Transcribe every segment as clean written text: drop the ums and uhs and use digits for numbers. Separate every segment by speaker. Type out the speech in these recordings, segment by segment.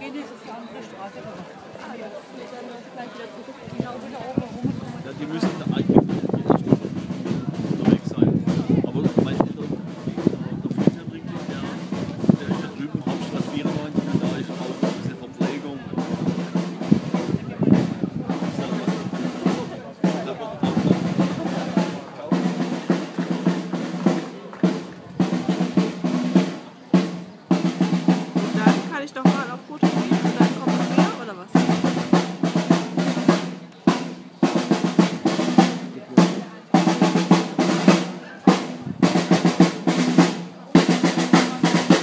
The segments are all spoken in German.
Speaker 1: gehen jetzt auf die andere Straße.
Speaker 2: Ja, die müssen da eigentlich unterwegs sein. Aber mein der Friedhelm, der ist da drüben, Hauptstraße 94, und da ist auch diese Verpflegung.
Speaker 3: Dann kann ich doch mal auf Foto gehen und dann kommt noch mehr, oder was?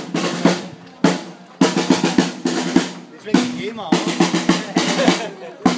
Speaker 4: Deswegen gehen wir, oder?